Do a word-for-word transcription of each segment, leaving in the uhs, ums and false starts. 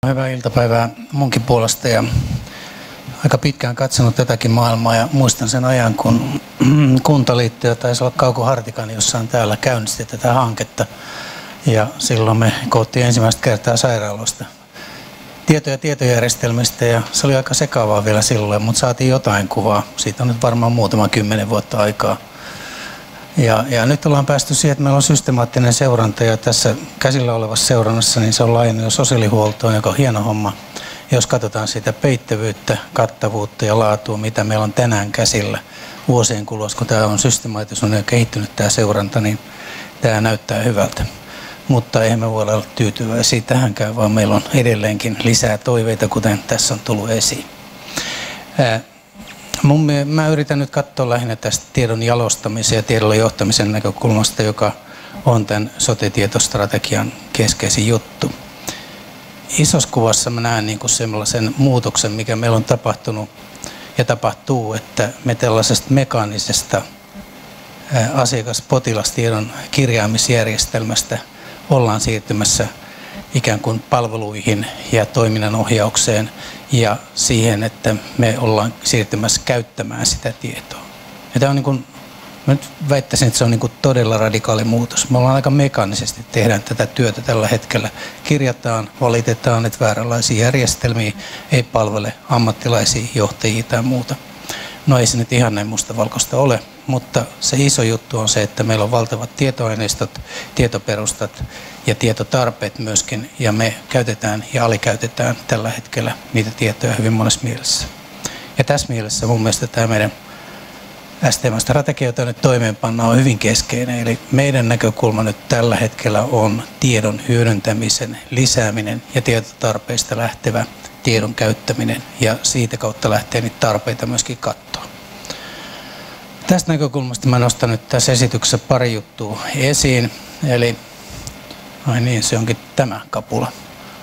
Hyvää iltapäivää munkin puolesta ja aika pitkään katsonut tätäkin maailmaa ja muistan sen ajan, kun Kuntaliitto ja taisi olla Kauko Hartikainen jossain täällä käynnisti tätä hanketta ja silloin me koottiin ensimmäistä kertaa sairaaloista tietoja tietojärjestelmistä ja se oli aika sekavaa vielä silloin, mutta saatiin jotain kuvaa. Siitä on nyt varmaan muutama kymmenen vuotta aikaa. Ja, ja nyt ollaan päästy siihen, että meillä on systemaattinen seuranta ja tässä käsillä olevassa seurannassa niin se on laajennut jo sosiaalihuoltoon, joka on hieno homma. Jos katsotaan sitä peittävyyttä, kattavuutta ja laatua, mitä meillä on tänään käsillä vuosien kuluessa, kun tämä on systemaattisuuden ja kehittynyt tämä seuranta, niin tämä näyttää hyvältä. Mutta eihän me voi olla tyytyväisiä tähänkään, vaan meillä on edelleenkin lisää toiveita, kuten tässä on tullut esiin. Ää, Mun, mä yritän nyt katsoa lähinnä tästä tiedon jalostamisen ja tiedolla johtamisen näkökulmasta, joka on tämän sote-tietostrategian keskeisin juttu. Isossa kuvassa mä näen niin kuin sellaisen muutoksen, mikä meillä on tapahtunut ja tapahtuu, että me tällaisesta mekaanisesta asiakas-potilastiedon kirjaamisjärjestelmästä ollaan siirtymässä ikään kuin palveluihin ja toiminnan ohjaukseen ja siihen, että me ollaan siirtymässä käyttämään sitä tietoa. Ja tämä on niin kuin, mä nyt väittäisin, että se on niin kuin todella radikaali muutos. Me ollaan aika mekaanisesti tehdään tätä työtä tällä hetkellä. Kirjataan, valitetaan, että vääränlaisia järjestelmiä ei palvele ammattilaisia johtajia tai muuta. No ei se nyt ihan näin mustavalkoista ole, mutta se iso juttu on se, että meillä on valtavat tietoaineistot, tietoperustat ja tietotarpeet myöskin, ja me käytetään ja alikäytetään tällä hetkellä niitä tietoja hyvin monessa mielessä. Ja tässä mielessä mun mielestä tämä meidän S T M-strategia, jota nyt toimeenpannaan, on hyvin keskeinen. Eli meidän näkökulma nyt tällä hetkellä on tiedon hyödyntämisen lisääminen ja tietotarpeista lähtevä tiedon käyttäminen, ja siitä kautta lähtee niitä tarpeita myöskin katsoa. Tästä näkökulmasta mä nostan nyt tässä esityksessä pari juttua esiin. Eli, ai niin, se onkin tämä kapula.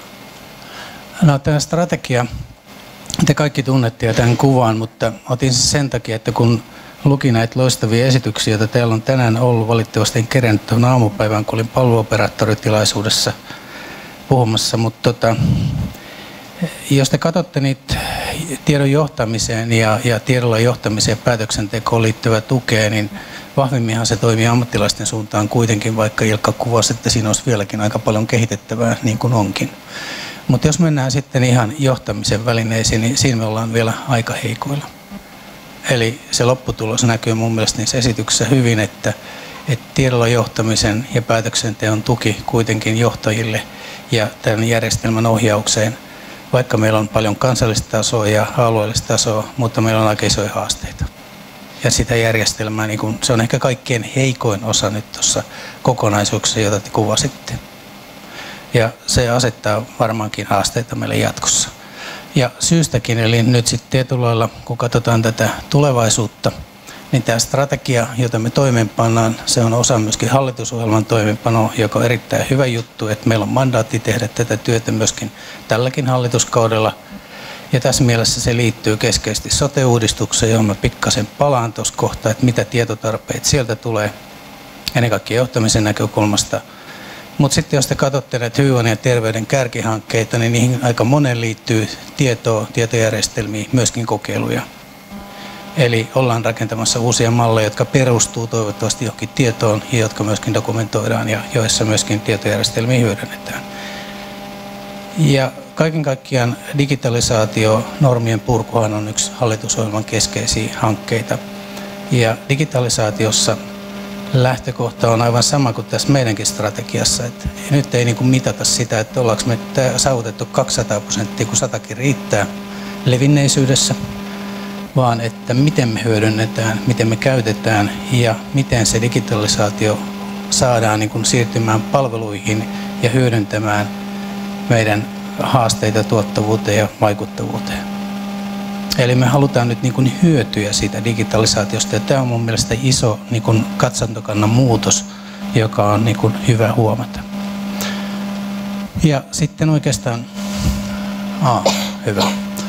No, tämä strategia, te kaikki tunnette jo tämän kuvan, mutta otin sen sen takia, että kun luki näitä loistavia esityksiä, joita teillä on tänään ollut, valitettavasti en kerennyt tuohon aamupäivään, kun olin palveluoperaattoritilaisuudessa puhumassa, mutta tota, jos te katsotte niitä tiedon johtamiseen ja, ja tiedolla johtamiseen ja päätöksentekoon liittyvää tukea, niin vahvimminhan se toimii ammattilaisten suuntaan kuitenkin, vaikka Ilkka kuvasi, että siinä olisi vieläkin aika paljon kehitettävää, niin kuin onkin. Mutta jos mennään sitten ihan johtamisen välineisiin, niin siinä me ollaan vielä aika heikoilla. Eli se lopputulos näkyy mun mielestä niissä esityksissä hyvin, että, että tiedolla johtamisen ja päätöksenteon tuki kuitenkin johtajille ja tämän järjestelmän ohjaukseen, vaikka meillä on paljon kansallista tasoa ja alueellista tasoa, mutta meillä on aika isoja haasteita. Ja sitä järjestelmää, niin kun, se on ehkä kaikkein heikoin osa nyt tuossa kokonaisuuksessa, jota te kuvasitte. Ja se asettaa varmaankin haasteita meille jatkossa. Ja syystäkin, eli nyt sitten tietyllä lailla, kun katsotaan tätä tulevaisuutta, niin tämä strategia, jota me toimeenpannaan, se on osa myöskin hallitusohjelman toimeenpanoa, joka on erittäin hyvä juttu, että meillä on mandaatti tehdä tätä työtä myöskin tälläkin hallituskaudella. Ja tässä mielessä se liittyy keskeisesti sote-uudistukseen, johon mä pikkasen palaan tuossa kohtaa, että mitä tietotarpeet sieltä tulee, ennen kaikkea johtamisen näkökulmasta. Mutta sitten jos te katsotte näitä hyvinvoinnin ja terveyden kärkihankkeita, niin niihin aika monen liittyy tietoa, tietojärjestelmiä, myöskin kokeiluja. Eli ollaan rakentamassa uusia malleja, jotka perustuu toivottavasti johonkin tietoon ja jotka myöskin dokumentoidaan ja joissa myöskin tietojärjestelmiä hyödynnetään. Ja kaiken kaikkiaan digitalisaatio, normien purkuhan on yksi hallitusohjelman keskeisiä hankkeita. Ja digitalisaatiossa lähtökohta on aivan sama kuin tässä meidänkin strategiassa. Että nyt ei niin kuin mitata sitä, että ollaanko me saavutettu kaksisataa prosenttia, kun satakin riittää levinneisyydessä, vaan että miten me hyödynnetään, miten me käytetään ja miten se digitalisaatio saadaan niin kuin siirtymään palveluihin ja hyödyntämään meidän haasteita tuottavuuteen ja vaikuttavuuteen. Eli me halutaan nyt niin kuin hyötyä siitä digitalisaatiosta ja tämä on mun mielestä iso niin kuin katsantokannan muutos, joka on niin kuin hyvä huomata. Ja sitten oikeastaan, aa, hyvä.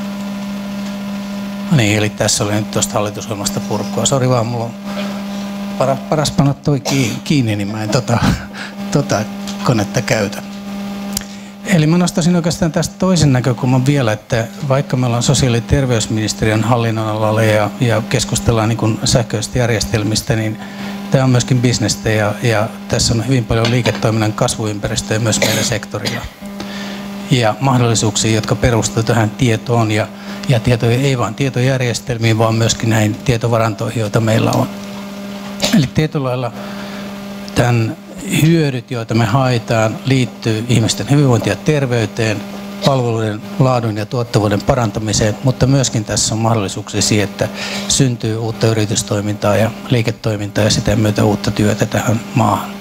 No niin, eli tässä oli nyt tuosta hallitusohjelmasta purkua. Sori vaan, mulla on paras, paras panna toi kiinni, niin mä en tota, tota konetta käytä. Eli mä nostaisin oikeastaan tästä toisen näkökulman vielä, että vaikka me ollaan sosiaali- ja terveysministeriön hallinnonalalla ja, ja keskustellaan niin kuin sähköisistä järjestelmistä, niin tämä on myöskin bisnestä ja, ja tässä on hyvin paljon liiketoiminnan kasvuympäristöä myös meidän sektorilla. Ja mahdollisuuksia, jotka perustuvat tähän tietoon ja, ja tietoja, ei vain tietojärjestelmiin, vaan myöskin näihin tietovarantoihin, joita meillä on. Eli tietyllä lailla tämän hyödyt, joita me haetaan, liittyy ihmisten hyvinvointiin ja terveyteen, palveluiden laadun ja tuottavuuden parantamiseen, mutta myöskin tässä on mahdollisuuksia siihen, että syntyy uutta yritystoimintaa ja liiketoimintaa ja sitä myötä uutta työtä tähän maahan.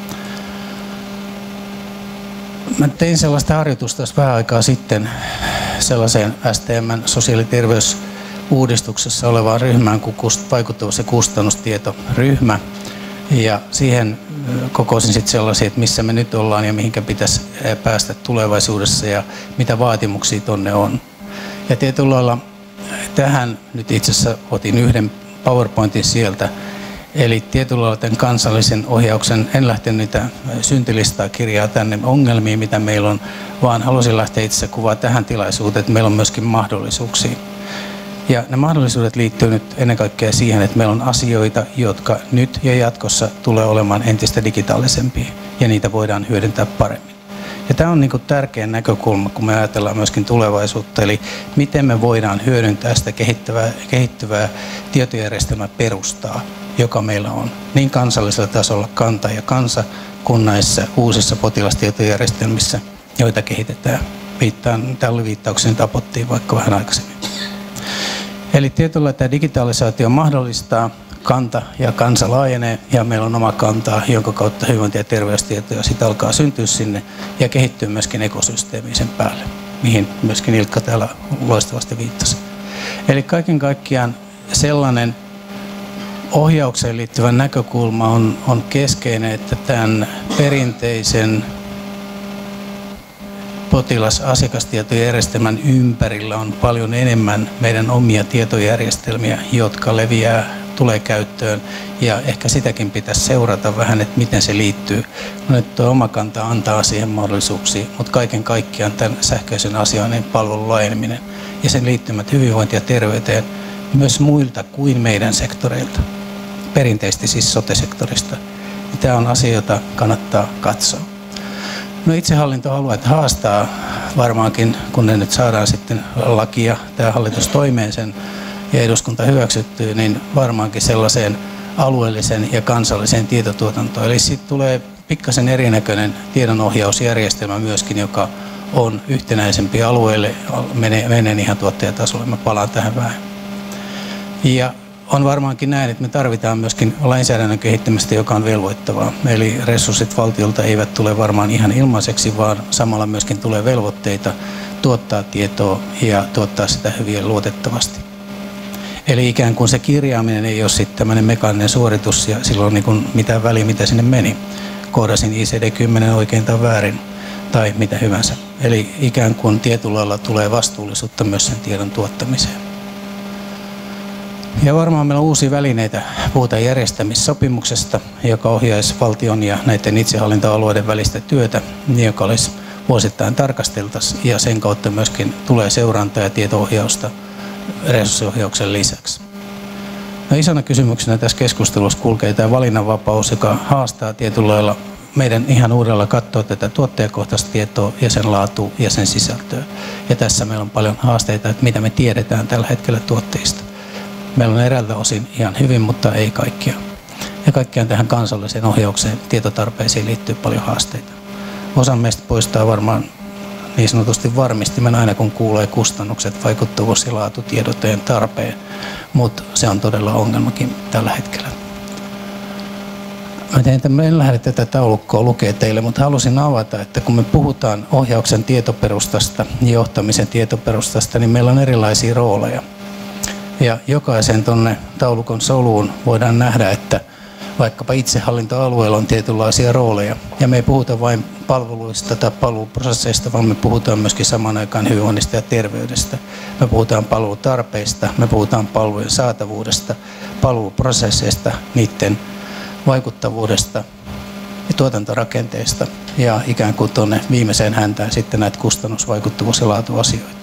Mä tein sellaista harjoitusta vähän aikaa sitten sellaiseen S T M:n sosiaali- ja terveysuudistuksessa olevaan ryhmään kuin vaikuttavuus- ja kustannustietoryhmä. Ja siihen kokoisin sitten sellaisia, että missä me nyt ollaan ja mihinkä pitäisi päästä tulevaisuudessa ja mitä vaatimuksia tonne on. Ja tietyllä lailla tähän nyt itse asiassa otin yhden PowerPointin sieltä. Eli tietyllä lailla tämän kansallisen ohjauksen, en lähtenyt niitä syntilistaa kirjaa tänne ongelmiin, mitä meillä on, vaan halusin lähteä itse kuvaa tähän tilaisuuteen, että meillä on myöskin mahdollisuuksia. Ja ne mahdollisuudet liittyy nyt ennen kaikkea siihen, että meillä on asioita, jotka nyt ja jatkossa tulee olemaan entistä digitaalisempia ja niitä voidaan hyödyntää paremmin. Ja tämä on niin kuin tärkeä näkökulma, kun me ajatellaan myöskin tulevaisuutta, eli miten me voidaan hyödyntää sitä kehittyvää, kehittyvää tietojärjestelmäperustaa, joka meillä on niin kansallisella tasolla kanta ja kansa kuin näissä uusissa potilastietojärjestelmissä, joita kehitetään. Viittaan, tällä viittauksen tapottiin vaikka vähän aikaisemmin. Eli tietyllä tämä digitalisaatio mahdollistaa, kanta ja kansa laajenee ja meillä on oma kantaa, jonka kautta hyvinvointi- ja terveystietoja sitä alkaa syntyä sinne ja kehittyy myöskin ekosysteemiin sen päälle, mihin myöskin Ilkka täällä loistavasti viittasi. Eli kaiken kaikkiaan sellainen ohjaukseen liittyvä näkökulma on, on keskeinen, että tämän perinteisen potilas-asiakastietojärjestelmän ympärillä on paljon enemmän meidän omia tietojärjestelmiä, jotka leviää, tulee käyttöön ja ehkä sitäkin pitäisi seurata vähän, että miten se liittyy. Nyt tuo oma kanta antaa siihen mahdollisuuksia, mutta kaiken kaikkiaan tämän sähköisen asioinnin palvelun laajeneminen ja sen liittymät hyvinvointi- ja terveyteen myös muilta kuin meidän sektoreilta, perinteisesti siis sote-sektorista. Tämä on asia, jota kannattaa katsoa. No itsehallintoalueet haastaa varmaankin, kun ne nyt saadaan sitten lakia, tämä hallitus toimeen sen ja eduskunta hyväksyttyy, niin varmaankin sellaiseen alueelliseen ja kansalliseen tietotuotantoon. Eli siitä tulee pikkasen erinäköinen tiedonohjausjärjestelmä myöskin, joka on yhtenäisempi alueelle, menee, menee ihan tuottajatasolle. Mä palaan tähän vähän. Ja on varmaankin näin, että me tarvitaan myöskin lainsäädännön kehittämistä, joka on velvoittavaa. Eli resurssit valtiolta eivät tule varmaan ihan ilmaiseksi, vaan samalla myöskin tulee velvoitteita tuottaa tietoa ja tuottaa sitä hyvin luotettavasti. Eli ikään kuin se kirjaaminen ei ole sitten tämmöinen mekaaninen suoritus ja silloin niin kuin mitään väliä, mitä sinne meni. Koodasin I C D kymmenen oikein tai väärin tai mitä hyvänsä. Eli ikään kuin tietyllä lailla tulee vastuullisuutta myös sen tiedon tuottamiseen. Ja varmaan meillä on uusia välineitä. Puhutaan järjestämissopimuksesta, joka ohjaisi valtion ja näiden itsehallintoalueiden välistä työtä, joka olisi vuosittain tarkasteltaisiin ja sen kautta myöskin tulee seurantaa ja tieto-ohjausta resurssiohjauksen lisäksi. No, isona kysymyksenä tässä keskustelussa kulkee tämä valinnanvapaus, joka haastaa tietyllä lailla meidän ihan uudella katsoa tätä tuottajakohtaista tietoa ja sen laatua ja sen sisältöä. Ja tässä meillä on paljon haasteita, että mitä me tiedetään tällä hetkellä tuotteista. Meillä on eräältä osin ihan hyvin, mutta ei kaikkia. Ja kaikkiaan tähän kansalliseen ohjaukseen tietotarpeisiin liittyy paljon haasteita. Osa meistä poistaa varmaan niin sanotusti varmistimen aina kun kuulee kustannukset, vaikuttavuus ja laatu, tiedoteen tarpeen, mutta se on todella ongelmakin tällä hetkellä. Mä tein tämän, en lähde tätä taulukkoa lukea teille, mutta halusin avata, että kun me puhutaan ohjauksen tietoperustasta ja johtamisen tietoperustasta, niin meillä on erilaisia rooleja. Ja jokaisen tuonne taulukon soluun voidaan nähdä, että vaikkapa itsehallintoalueella on tietynlaisia rooleja. Ja me ei puhuta vain palveluista tai palveluprosesseista, vaan me puhutaan myöskin samaan aikaan hyvinvoinnista ja terveydestä. Me puhutaan palvelutarpeista, me puhutaan palvelujen saatavuudesta, palveluprosesseista, niiden vaikuttavuudesta ja tuotantorakenteista ja ikään kuin tuonne viimeiseen häntään sitten näitä kustannusvaikuttavuus- ja laatuasioita.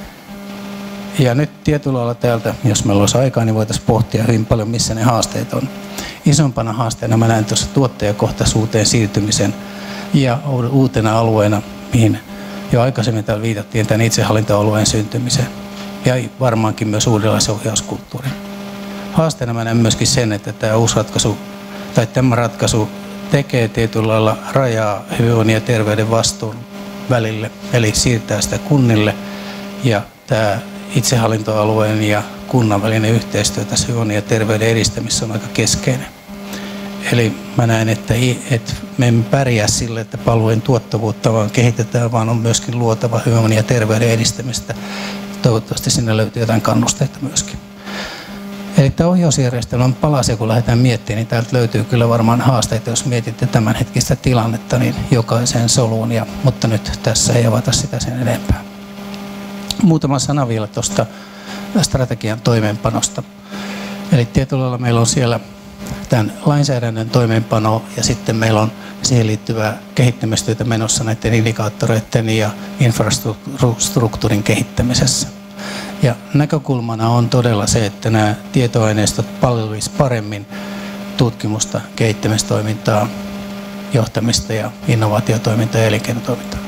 Ja nyt tietyllä lailla täältä, jos meillä olisi aikaa, niin voitaisiin pohtia hyvin paljon, missä ne haasteet on. Isompana haasteena mä näen tuossa tuottajakohtaisuuteen siirtymisen ja uutena alueena, mihin jo aikaisemmin täällä viitattiin, tämän itsehallintoalueen syntymiseen ja varmaankin myös uudenlaisen ohjauskulttuurin. Haasteena mä näen myöskin sen, että tämä uusi ratkaisu tai tämä ratkaisu tekee tietyllä lailla rajaa hyvinvoinnin ja terveyden vastuun välille, eli siirtää sitä kunnille, ja tämä itsehallintoalueen ja kunnan välinen yhteistyö tässä hyvinvoinnin ja terveyden edistämisessä on aika keskeinen. Eli mä näen, että, että me emme pärjää sille, että palvelujen tuottavuutta vaan kehitetään, vaan on myöskin luotava hyvinvoinnin ja terveyden edistämistä. Toivottavasti sinne löytyy jotain kannusteita myöskin. Eli tämä ohjausjärjestelmän palasia, kun lähdetään miettimään, niin täältä löytyy kyllä varmaan haasteita, jos mietitte tämänhetkistä tilannetta, niin jokaiseen soluun, ja, mutta nyt tässä ei avata sitä sen enempää. Muutama sana vielä tuosta strategian toimeenpanosta. Eli tietyllä lailla meillä on siellä tämän lainsäädännön toimeenpano ja sitten meillä on siihen liittyvää kehittämistyötä menossa näiden indikaattoreiden ja infrastruktuurin kehittämisessä. Ja näkökulmana on todella se, että nämä tietoaineistot palvelisivat paremmin tutkimusta, kehittämistoimintaa, johtamista ja innovaatiotoimintaa ja elinkeinotoimintaa.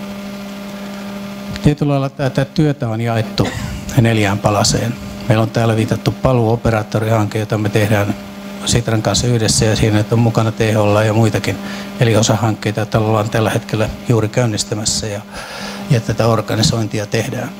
Tietyllä lailla tätä työtä on jaettu neljään palaseen. Meillä on täällä viitattu paluuoperaattorihanke, jota me tehdään Sitran kanssa yhdessä, ja siinä on mukana T H L ja muitakin, eli osahankkeita, joita ollaan tällä hetkellä juuri käynnistämässä, ja, ja tätä organisointia tehdään.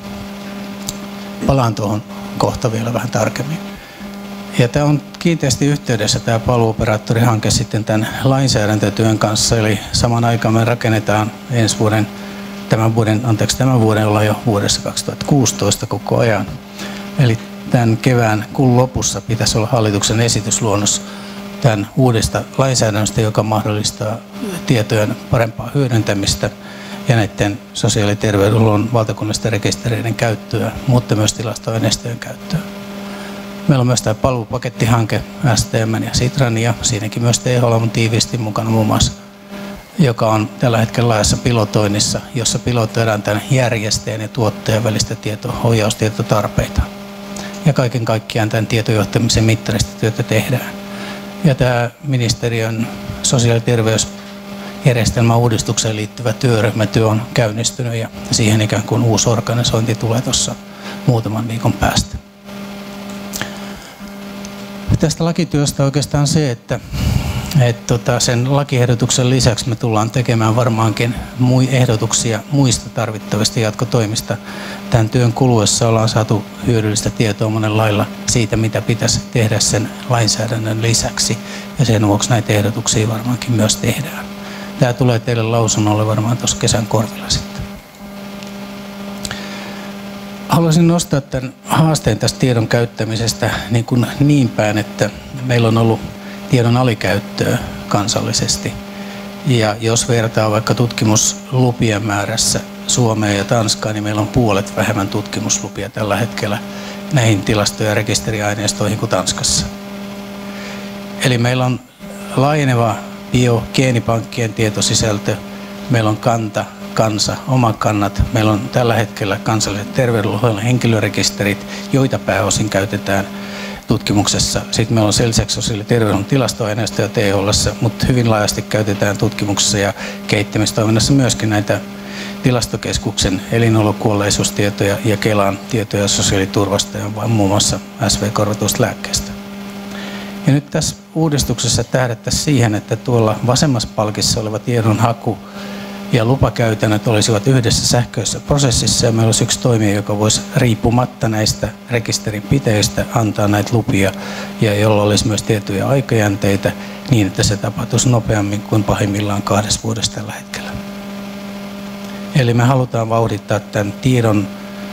Palaan tuohon kohta vielä vähän tarkemmin. Ja tämä on kiinteästi yhteydessä tämä paluuoperaattorihanke sitten tämän lainsäädäntötyön kanssa, eli saman aikaan me rakennetaan ensi vuoden, tämän vuoden, anteeksi tämän vuoden ollaan jo vuodessa kaksituhattakuusitoista koko ajan. Eli tämän kevään kuun lopussa pitäisi olla hallituksen esitysluonnos tämän uudesta lainsäädännöstä, joka mahdollistaa tietojen parempaa hyödyntämistä ja näiden sosiaali- ja terveydenhuollon valtakunnallisten rekistereiden käyttöä, mutta myös tilastoaineistojen käyttöä. Meillä on myös tämä paluupakettihanke S T M ja Sitran, ja siinäkin myös T H L on tiiviisti mukana muun muassa, joka on tällä hetkellä laajassa pilotoinnissa, jossa pilotoidaan tämän järjestäjän ja tuottajan välistä tieto- ohjaustietotarpeita. Ja kaiken kaikkiaan tämän tietojohtamisen mittaristotyötä tehdään. Ja tämä ministeriön sosiaali- ja terveysjärjestelmän uudistukseen liittyvä työryhmätyö on käynnistynyt, ja siihen ikään kuin uusi organisointi tulee tuossa muutaman viikon päästä. Tästä lakityöstä oikeastaan se, että, että tota sen lakiehdotuksen lisäksi me tullaan tekemään varmaankin ehdotuksia muista tarvittavista jatkotoimista. Tämän työn kuluessa ollaan saatu hyödyllistä tietoa monen lailla siitä, mitä pitäisi tehdä sen lainsäädännön lisäksi, ja sen vuoksi näitä ehdotuksia varmaankin myös tehdään. Tämä tulee teille lausunnolle varmaan tuossa kesän korvilla sitten. Haluaisin nostaa tämän haasteen tästä tiedon käyttämisestä niin, kuin niin päin, että meillä on ollut tiedon alikäyttöä kansallisesti. Ja jos vertaa vaikka tutkimuslupien määrässä Suomeen ja Tanskaan, niin meillä on puolet vähemmän tutkimuslupia tällä hetkellä näihin tilasto- ja rekisteriaineistoihin kuin Tanskassa. Eli meillä on laajeneva biogeenipankkien tietosisältö, meillä on kanta, kansa, oma kannat. Meillä on tällä hetkellä kansalliset terveydenhuollon henkilörekisterit, joita pääosin käytetään tutkimuksessa. Sitten meillä on sen lisäksi sosiaali- ja terveydenhuollon tilastoaineistoja T H L:ssä, mutta hyvin laajasti käytetään tutkimuksessa ja kehittämistoiminnassa myöskin näitä tilastokeskuksen elinolokuolleisuustietoja ja Kelan tietoja sosiaaliturvasta ja muun muassa S V-korvatuista lääkkeistä. Ja nyt tässä uudistuksessa tähdättäisiin siihen, että tuolla vasemmassa palkissa oleva tiedonhaku ja lupakäytännöt olisivat yhdessä sähköisessä prosessissa, ja meillä olisi yksi toimija, joka voisi riippumatta näistä rekisterinpitäjistä antaa näitä lupia, ja jolla olisi myös tiettyjä aikajänteitä niin, että se tapahtuisi nopeammin kuin pahimmillaan kahdessa vuodessa tällä hetkellä. Eli me halutaan vauhdittaa tämän tiedon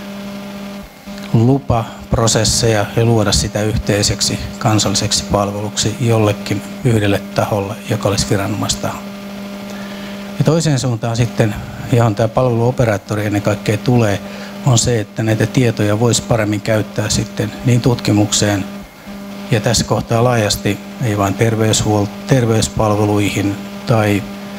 lupaprosesseja ja luoda sitä yhteiseksi kansalliseksi palveluksi jollekin yhdelle taholle, joka olisi viranomaistaho. Ja toiseen suuntaan sitten, johon tämä palveluoperaattori ennen kaikkea tulee, on se, että näitä tietoja voisi paremmin käyttää sitten niin tutkimukseen ja tässä kohtaa laajasti, ei vain terveyspalveluihin tai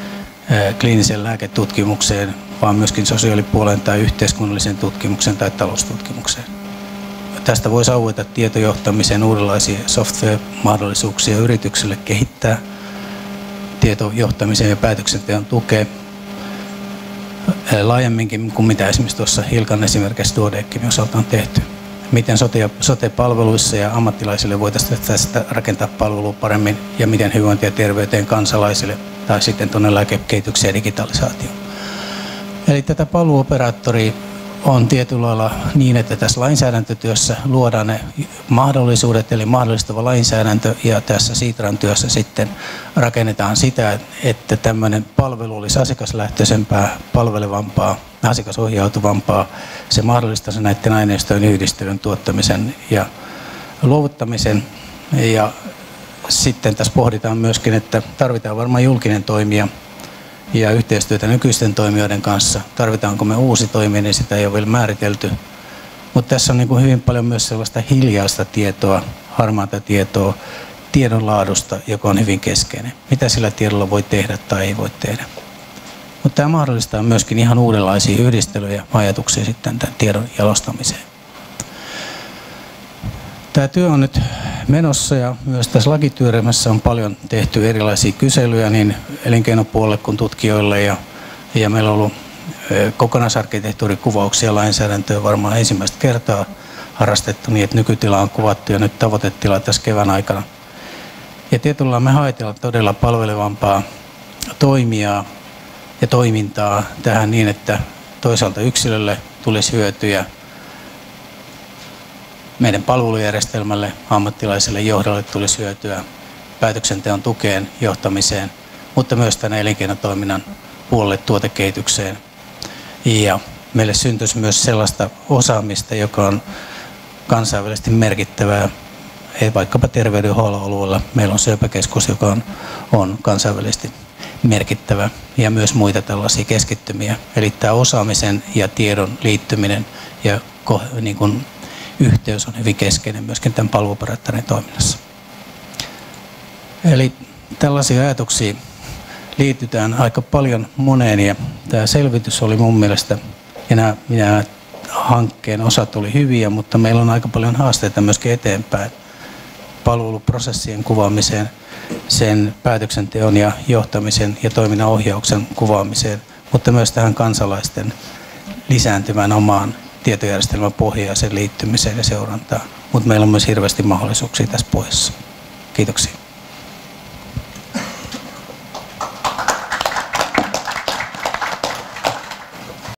kliiniseen lääketutkimukseen, vaan myöskin sosiaalipuolen tai yhteiskunnallisen tutkimuksen tai taloustutkimukseen. Tästä voi saavuta tietojohtamiseen uudenlaisia software-mahdollisuuksia yrityksille kehittää tietojohtamisen ja päätöksenteon tukea laajemminkin kuin mitä esimerkiksi tuossa Hilkan esimerkiksi Duodecimin osalta on tehty. Miten sote- sote-palveluissa ja ammattilaisille voitaisiin tästä rakentaa palvelua paremmin ja miten hyvinvointi ja terveyteen kansalaisille tai sitten tuonne lääkekehitykseen ja digitalisaatioon. Eli tätä palveluoperaattoria on tietyllä lailla niin, että tässä lainsäädäntötyössä luodaan ne mahdollisuudet, eli mahdollistava lainsäädäntö, ja tässä Sitran työssä sitten rakennetaan sitä, että tämmöinen palvelu olisi asiakaslähtöisempää, palvelevampaa, asiakasohjautuvampaa. Se mahdollistaisi näiden aineistojen yhdistelyn, tuottamisen ja luovuttamisen. Ja sitten tässä pohditaan myöskin, että tarvitaan varmaan julkinen toimija ja yhteistyötä nykyisten toimijoiden kanssa. Tarvitaanko me uusi toimija, niin sitä ei ole vielä määritelty. Mutta tässä on niin kuin hyvin paljon myös sellaista hiljaista tietoa, harmaata tietoa, tiedon laadusta, joka on hyvin keskeinen. Mitä sillä tiedolla voi tehdä tai ei voi tehdä. Mutta tämä mahdollistaa myöskin ihan uudenlaisia yhdistelyjä ja ajatuksia sitten tämän tiedon jalostamiseen. Tämä työ on nyt menossa ja myös tässä lakityöryhmässä on paljon tehty erilaisia kyselyjä niin elinkeinopuolelle kuin tutkijoille ja, ja meillä on ollut kokonaisarkkitehtuurikuvauksia lainsäädäntöä varmaan ensimmäistä kertaa harrastettu niin, että nykytila on kuvattu ja nyt tavoitetila tässä kevään aikana. Ja tietyllä me haetellaan todella palvelevampaa toimijaa ja toimintaa tähän niin, että toisaalta yksilölle tulisi hyötyjä, meidän palvelujärjestelmälle, ammattilaiselle johdolle tulisi hyötyä päätöksenteon tukeen, johtamiseen, mutta myös tänne elinkeinotoiminnan puolelle tuotekehitykseen. Ja meille syntyisi myös sellaista osaamista, joka on kansainvälisesti merkittävää. Vaikkapa terveydenhuollon alueella meillä on syöpäkeskus, joka on, on kansainvälisesti merkittävä, ja myös muita tällaisia keskittymiä. Eli tämä osaamisen ja tiedon liittyminen ja niin kuin yhteys on hyvin keskeinen myöskin tämän palveluoperaattorin toiminnassa. Eli tällaisia ajatuksia liitytään aika paljon moneen, ja tämä selvitys oli mun mielestä, ja nämä, nämä hankkeen osat oli hyviä, mutta meillä on aika paljon haasteita myöskin eteenpäin palveluprosessien kuvaamiseen, sen päätöksenteon ja johtamisen ja toiminnan ohjauksen kuvaamiseen, mutta myös tähän kansalaisten lisääntymään omaan tietojärjestelmän pohjaan, sen liittymiseen ja seurantaan. Mutta meillä on myös hirveästi mahdollisuuksia tässä pohjassa. Kiitoksia.